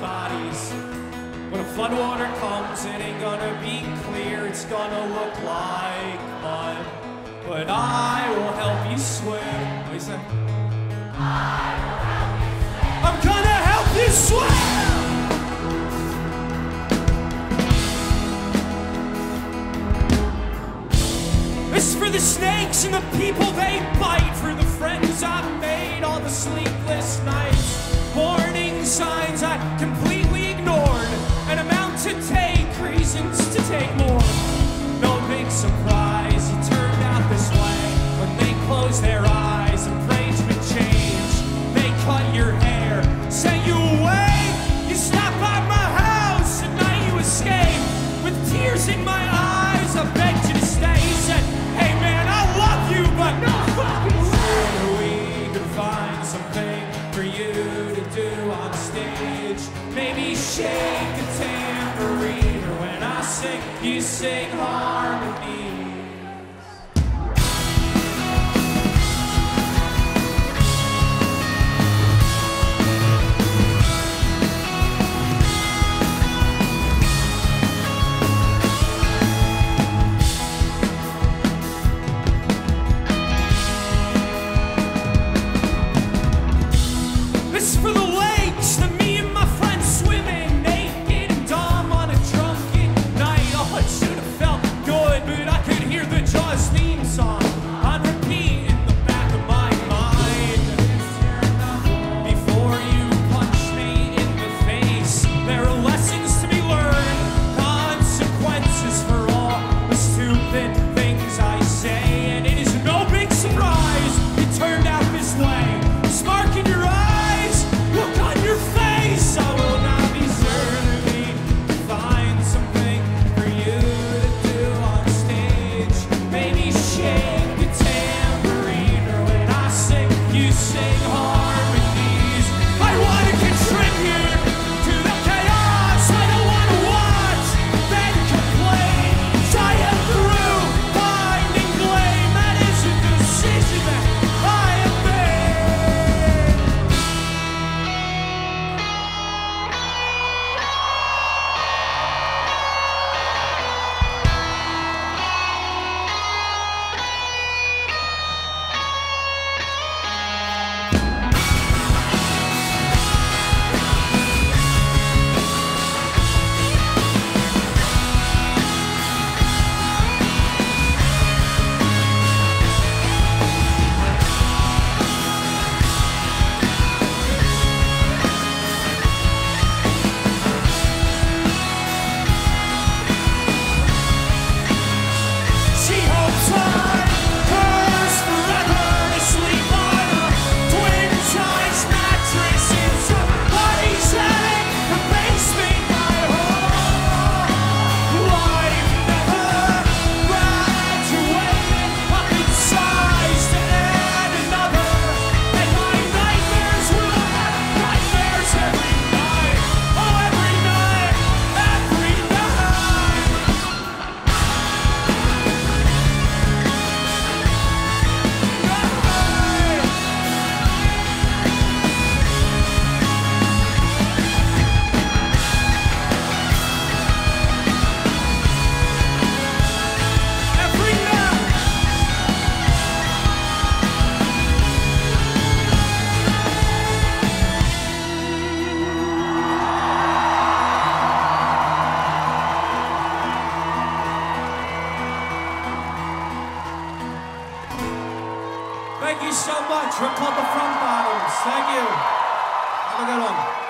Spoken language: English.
bodies. When a floodwater comes, it ain't gonna be clear, it's gonna look like mud. But I will help you swim. What do you say? I will help you swim. I'm gonna help you swim! This for the snakes and the people they bite, for the friends I've made, all the sleepless nights, warning signs I completely ignored, an amount to take, reasons to take more. No big surprise, you turned out this way when they closed their eyes and prayed to change. They cut your hair, sent you away. You stopped by my house, at night you escaped. With tears in my eyes, I begged you to stay. You said, hey man, I love you, but no fucking way. We could find something for you to do on stage. Maybe shake a tambourine, or when I sing, you sing harmonies. This for the lakes, the me and my friends swimming naked and dumb on a drunken night. Oh, it should have felt good, but I could hear the Jaws theme song on repeat in the back of my mind. Before you punch me in the face, there are lessons to be learned, consequences for all the stupid things I say. And it is no big surprise you turned out this way. Spark in your eyes, look on your face. I will not be certain to find something for you to do on stage. Maybe shake a tambourine, or when I sing, you sing harmonies. I want to contribute to the chaos. I don't want to watch, then complain. Trying through, finding blame. That is a decision that I have made. She hopes I curse forever to sleep on a twin-size mattress in somebody's head, the basement my whole life. Never graduated up in size to add another, and my nightmares will have nightmares every night. Oh, every night, every night. Every night. Thank you so much. We're called the Front Bottoms. Thank you. Have a good one.